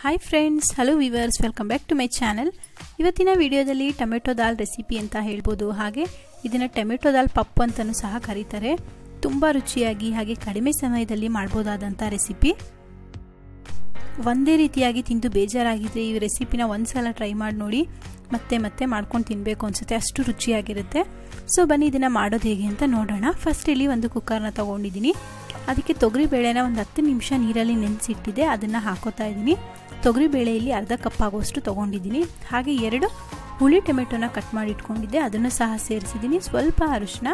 Hi friends, hello viewers, welcome back to my channel. ಇವತ್ತಿನ ವಿಡಿಯೋದಲ್ಲಿ tomato ದಾಲ್ recipe ಅಂತ ಹೇಳ್ಬೋದು. ಹಾಗೆ ಇದನ್ನು ಟೊಮೆಟೊ ದಾಲ್ ಪಪ್ಪು ಅಂತಲೂ ಸಹ ಕರೀತಾರೆ. ತುಂಬ ರುಚಿಯಾಗಿ ಹಾಗೆ ಕಡಿಮೆ ಸಮಯದಲ್ಲಿ ಮಾಡ್ಬೋದಾದಂಥ ರೆಸಿಪಿ. ಒಂದೇ ರೀತಿಯಾಗಿ ತಿಂದು ಬೇಜಾರಾಗಿದ್ದರೆ ಈ ರೆಸಿಪಿನ ಒಂದ್ಸಲ ಟ್ರೈ ಮಾಡಿ ನೋಡಿ. ಮತ್ತೆ ಮಾಡ್ಕೊಂಡು ತಿನ್ನಬೇಕು ಅನಿಸುತ್ತೆ, ಅಷ್ಟು ರುಚಿಯಾಗಿರುತ್ತೆ. ಸೊ ಬನ್ನಿ ಇದನ್ನು ಮಾಡೋದು ಹೇಗೆ ಅಂತ ನೋಡೋಣ. ಫಸ್ಟ್ ಇಲ್ಲಿ ಒಂದು ಕುಕ್ಕರ್ನ ತೊಗೊಂಡಿದ್ದೀನಿ. ಅದಕ್ಕೆ ತೊಗರಿಬೇಳೆನ ಒಂದು 10 ನಿಮಿಷ ನೀರಲ್ಲಿ ನೆನೆಸಿಟ್ಟಿದ್ದೆ, ಅದನ್ನು ಹಾಕೋತಾ ಇದ್ದೀನಿ. ತೊಗರಿಬೇಳೆ ಇಲ್ಲಿ ಅರ್ಧ ಕಪ್ ಆಗೋಷ್ಟು ತೊಗೊಂಡಿದ್ದೀನಿ. ಹಾಗೆ 2 ಹುಳಿ ಟೊಮೆಟೊನ ಕಟ್ ಮಾಡಿ ಇಟ್ಕೊಂಡಿದ್ದೆ, ಅದನ್ನು ಸಹ ಸೇರಿಸಿದ್ದೀನಿ. ಸ್ವಲ್ಪ ಅರಿಶಿನ,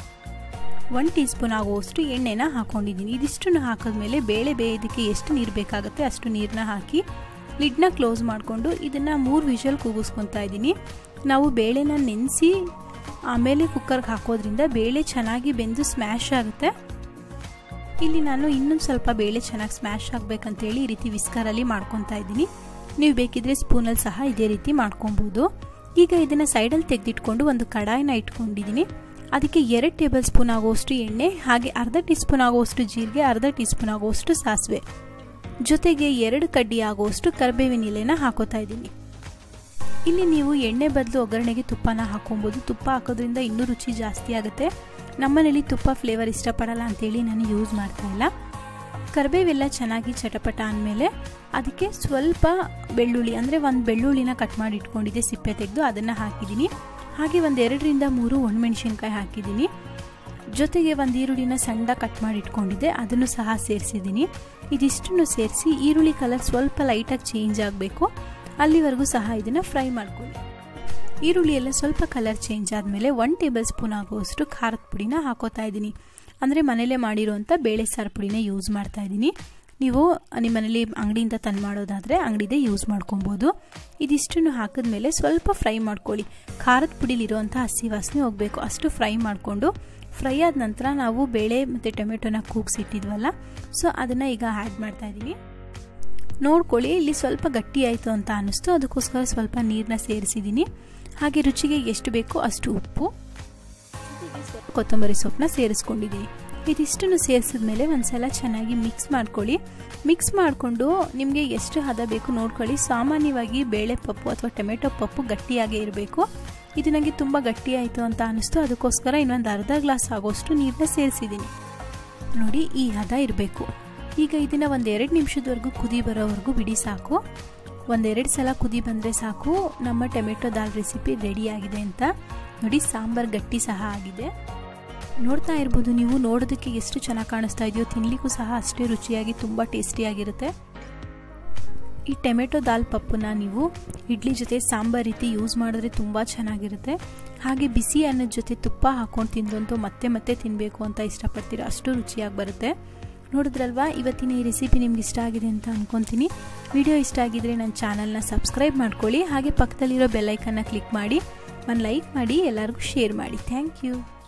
1 ಟೀ ಸ್ಪೂನ್ ಆಗುವಷ್ಟು ಎಣ್ಣೆನ ಹಾಕೊಂಡಿದ್ದೀನಿ. ಇದಿಷ್ಟನ್ನು ಹಾಕಿದ್ಮೇಲೆ ಬೇಳೆ ಬೇಯೋದಕ್ಕೆ ಎಷ್ಟು ನೀರು ಬೇಕಾಗುತ್ತೆ ಅಷ್ಟು ನೀರನ್ನ ಹಾಕಿ ಲಿಡ್ನ ಕ್ಲೋಸ್ ಮಾಡಿಕೊಂಡು ಇದನ್ನು 3 ವಿಷಲ್ ಕೂಗಿಸ್ಕೊತಾ ಇದ್ದೀನಿ. ನಾವು ಬೇಳೆನ ನೆನೆಸಿ ಆಮೇಲೆ ಕುಕ್ಕರ್ಗೆ ಹಾಕೋದ್ರಿಂದ ಬೇಳೆ ಚೆನ್ನಾಗಿ ಬೆಂದು ಸ್ಮ್ಯಾಶ್ ಆಗುತ್ತೆ. ಇಲ್ಲಿ ನಾನು ಇನ್ನೊಂದು ಸ್ವಲ್ಪ ಬೇಳೆ ಚೆನ್ನಾಗಿ ಸ್ಮ್ಯಾಶ್ ಆಗಬೇಕಂತೇಳಿ ಈ ರೀತಿ ವಿಸ್ಕರಲ್ಲಿ ಮಾಡ್ಕೊತಾ ಇದ್ದೀನಿ. ನೀವು ಬೇಕಿದ್ರೆ ಸ್ಪೂನಲ್ಲಿ ಸಹ ಇದೇ ರೀತಿ ಮಾಡ್ಕೊಬೋದು. ಈಗ ಇದನ್ನು ಸೈಡಲ್ಲಿ ತೆಗೆದಿಟ್ಕೊಂಡು ಒಂದು ಕಡಾಯಿನ ಇಟ್ಕೊಂಡಿದ್ದೀನಿ. ಅದಕ್ಕೆ 2 ಟೇಬಲ್ ಸ್ಪೂನ್ ಆಗುವಷ್ಟು ಎಣ್ಣೆ, ಹಾಗೆ ಅರ್ಧ ಟೀ ಸ್ಪೂನ್ ಆಗುವಷ್ಟು ಜೀರಿಗೆ, ಅರ್ಧ ಟೀ ಸ್ಪೂನ್ ಆಗುವಷ್ಟು ಸಾಸಿವೆ, ಜೊತೆಗೆ 2 ಕಡ್ಡಿ ಆಗುವಷ್ಟು ಕರಿಬೇವಿನ ಎಲೆನ ಹಾಕೋತಾ ಇದ್ದೀನಿ. ಇಲ್ಲಿ ನೀವು ಎಣ್ಣೆ ಬದಲು ಒಗ್ಗರಣೆಗೆ ತುಪ್ಪನ ಹಾಕೊಬೋದು. ತುಪ್ಪ ಹಾಕೋದ್ರಿಂದ ಇನ್ನೂ ರುಚಿ ಜಾಸ್ತಿ ಆಗುತ್ತೆ. ನಮ್ಮನೇಲಿ ತುಪ್ಪ ಫ್ಲೇವರ್ ಇಷ್ಟಪಡಲ್ಲ ಅಂತೇಳಿ ನಾನು ಯೂಸ್ ಮಾಡ್ತಾ ಇಲ್ಲ. ಕರಿಬೇವೆಲ್ಲ ಚೆನ್ನಾಗಿ ಚಟಪಟ ಅಂದಮೇಲೆ ಅದಕ್ಕೆ ಸ್ವಲ್ಪ ಬೆಳ್ಳುಳ್ಳಿ, ಅಂದರೆ ಒಂದು ಬೆಳ್ಳುಳ್ಳಿನ ಕಟ್ ಮಾಡಿ ಇಟ್ಕೊಂಡಿದ್ದೆ ಸಿಪ್ಪೆ ತೆಗೆದು, ಅದನ್ನು ಹಾಕಿದ್ದೀನಿ. ಹಾಗೆ ಒಂದು 2 ರಿಂದ 3 ಒಣಮೆಣಸಿನ್ಕಾಯಿ ಹಾಕಿದ್ದೀನಿ. ಜೊತೆಗೆ ಒಂದು ಈರುಳ್ಳಿನ ಸಣ್ಣ ಕಟ್ ಮಾಡಿ ಇಟ್ಕೊಂಡಿದ್ದೆ, ಅದನ್ನು ಸಹ ಸೇರಿಸಿದ್ದೀನಿ. ಇದಿಷ್ಟನ್ನು ಸೇರಿಸಿ ಈರುಳ್ಳಿ ಕಲರ್ ಸ್ವಲ್ಪ ಲೈಟಾಗಿ ಚೇಂಜ್ ಆಗಬೇಕು, ಅಲ್ಲಿವರೆಗೂ ಸಹ ಇದನ್ನು ಫ್ರೈ ಮಾಡ್ಕೊಳ್ಳಿ. ಈರುಳ್ಳಿ ಎಲ್ಲ ಸ್ವಲ್ಪ ಕಲರ್ ಚೇಂಜ್ ಆದಮೇಲೆ 1 ಟೇಬಲ್ ಸ್ಪೂನ್ ಆಗುವಷ್ಟು ಖಾರದ ಪುಡಿನ ಹಾಕೋತಾ ಇದ್ದೀನಿ. ಅಂದರೆ ಮನೇಲೇ ಮಾಡಿರುವಂಥ ಬೇಳೆ ಸಾರು ಪುಡಿನ ಯೂಸ್ ಮಾಡ್ತಾ ಇದ್ದೀನಿ. ನೀವು ನಿಮ್ಮ ಮನೇಲಿ ಅಂಗಡಿಯಿಂದ ತಂದು ಮಾಡೋದಾದರೆ ಅಂಗಡಿದೇ ಯೂಸ್ ಮಾಡ್ಕೊಬೋದು. ಇದಿಷ್ಟನ್ನು ಹಾಕಿದ್ಮೇಲೆ ಸ್ವಲ್ಪ ಫ್ರೈ ಮಾಡ್ಕೊಳ್ಳಿ. ಖಾರದ ಪುಡಿಲಿರುವಂಥ ಹಸಿ ವಾಸನೆ ಹೋಗಬೇಕು, ಅಷ್ಟು ಫ್ರೈ ಮಾಡಿಕೊಂಡು ಫ್ರೈ ಆದ ನಂತರ ನಾವು ಬೇಳೆ ಮತ್ತು ಟೊಮೆಟೊನ ಕೂಗಿಸಿಟ್ಟಿದ್ವಲ್ಲ, ಸೊ ಅದನ್ನು ಈಗ ಆ್ಯಡ್ ಮಾಡ್ತಾ ಇದ್ದೀನಿ. ನೋಡ್ಕೊಳ್ಳಿ, ಇಲ್ಲಿ ಸ್ವಲ್ಪ ಗಟ್ಟಿ ಆಯಿತು ಅಂತ ಅನ್ನಿಸ್ತು, ಅದಕ್ಕೋಸ್ಕರ ಸ್ವಲ್ಪ ನೀರನ್ನ ಸೇರಿಸಿದ್ದೀನಿ. ಹಾಗೆ ರುಚಿಗೆ ಎಷ್ಟು ಬೇಕೋ ಅಷ್ಟು ಉಪ್ಪು, ಕೊತ್ತಂಬರಿ ಸೊಪ್ಪನ್ನ ಸೇರಿಸ್ಕೊಂಡಿದ್ದೀನಿ. ಇದಿಷ್ಟನ್ನು ಸೇರಿಸಿದ್ಮೇಲೆ ಒಂದ್ಸಲ ಚೆನ್ನಾಗಿ ಮಿಕ್ಸ್ ಮಾಡ್ಕೊಳ್ಳಿ. ಮಿಕ್ಸ್ ಮಾಡಿಕೊಂಡು ನಿಮಗೆ ಎಷ್ಟು ಹದ ಬೇಕು ನೋಡ್ಕೊಳ್ಳಿ. ಸಾಮಾನ್ಯವಾಗಿ ಬೇಳೆ ಪಪ್ಪು ಅಥವಾ ಟೊಮೆಟೊ ಪಪ್ಪು ಗಟ್ಟಿಯಾಗೇ ಇರಬೇಕು. ಇದು ನನಗೆ ತುಂಬ ಗಟ್ಟಿ ಆಯಿತು ಅಂತ ಅನ್ನಿಸ್ತು, ಅದಕ್ಕೋಸ್ಕರ ಇನ್ನೊಂದು ಅರ್ಧ ಗ್ಲಾಸ್ ಆಗೋಷ್ಟು ನೀರನ್ನ ಸೇರಿಸಿದ್ದೀನಿ. ನೋಡಿ, ಈ ಹದ ಇರಬೇಕು. ಈಗ ಇದನ್ನು ಒಂದು 2 ನಿಮಿಷದವರೆಗೂ ಕುದಿ ಬರೋವರೆಗೂ ಬಿಡಿ ಸಾಕು. 1-2 ಸಲ ಕುದಿ ಬಂದರೆ ಸಾಕು. ನಮ್ಮ ಟೊಮೆಟೊ ದಾಲ್ ರೆಸಿಪಿ ರೆಡಿಯಾಗಿದೆ ಅಂತ. ನೋಡಿ, ಸಾಂಬಾರು ಗಟ್ಟಿ ಸಹ ಆಗಿದೆ. ನೋಡ್ತಾ ಇರ್ಬೋದು ನೀವು, ನೋಡೋದಕ್ಕೆ ಎಷ್ಟು ಚೆನ್ನಾಗಿ ಕಾಣಿಸ್ತಾ ಇದೆಯೋ, ತಿನ್ನಲಿಕ್ಕೂ ಸಹ ಅಷ್ಟೇ ರುಚಿಯಾಗಿ ತುಂಬ ಟೇಸ್ಟಿಯಾಗಿರುತ್ತೆ. ಈ ಟೊಮೆಟೊ ದಾಲ್ ಪಪ್ಪನ್ನ ನೀವು ಇಡ್ಲಿ ಜೊತೆ ಸಾಂಬಾರು ರೀತಿ ಯೂಸ್ ಮಾಡಿದ್ರೆ ತುಂಬ ಚೆನ್ನಾಗಿರುತ್ತೆ. ಹಾಗೆ ಬಿಸಿ ಅನ್ನದ ಜೊತೆ ತುಪ್ಪ ಹಾಕ್ಕೊಂಡು ತಿಂದಂತೂ ಮತ್ತೆ ತಿನ್ನಬೇಕು ಅಂತ ಇಷ್ಟಪಡ್ತೀರಾ, ಅಷ್ಟು ರುಚಿಯಾಗಿ ಬರುತ್ತೆ. ನೋಡಿದ್ರಲ್ವಾ, ಇವತ್ತಿನ ಈ ರೆಸಿಪಿ ನಿಮ್ಗೆ ಇಷ್ಟ ಆಗಿದೆ ಅಂತ ಅಂದ್ಕೊತೀನಿ. ವಿಡಿಯೋ ಇಷ್ಟ ಆಗಿದ್ರೆ ನನ್ನ ಚಾನಲ್ನ ಸಬ್ಸ್ಕ್ರೈಬ್ ಮಾಡ್ಕೊಳ್ಳಿ. ಹಾಗೆ ಪಕ್ಕದಲ್ಲಿರೋ ಬೆಲ್ ಐಕನ್ನ ಕ್ಲಿಕ್ ಮಾಡಿ, ಒಂದು ಲೈಕ್ ಮಾಡಿ, ಎಲ್ಲರಿಗೂ ಶೇರ್ ಮಾಡಿ. Thank you.